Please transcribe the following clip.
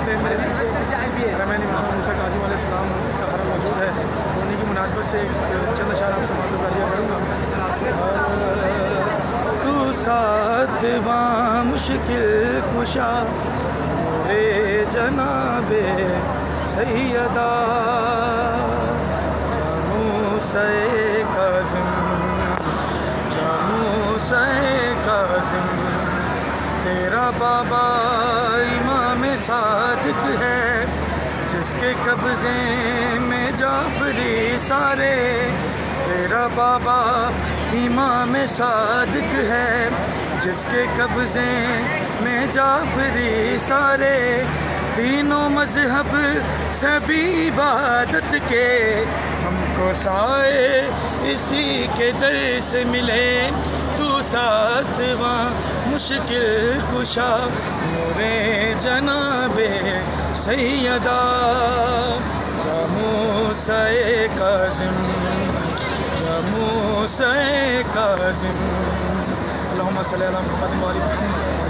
پہ میرے رحمانی محمد موسیٰ کاظم علیہ السلام کا حرم موجود ہے، تو انہیں کی مناسبت سے چند اشعار آپ سے معلوم کر دیا کروں گا۔ تو ساتھ وہاں مشکل کشا میرے جناب سیدہ موسیٰ کاظم، موسیٰ کاظم، تیرا بابا امام صادق ہے جس کے قبضے میں جعفری سارے، تیرا بابا امام صادق ہے جس کے قبضے میں جعفری سارے، تینوں مذہب سبھی عبادت کے ہم کو سائے اسی کے در سے ملے، تو ساتواں مشکل کشا میرے جناب سیدہ یا موسیٰ کاظم، یا موسیٰ کاظم۔ اللہم صلی علی محمد و آل محمد۔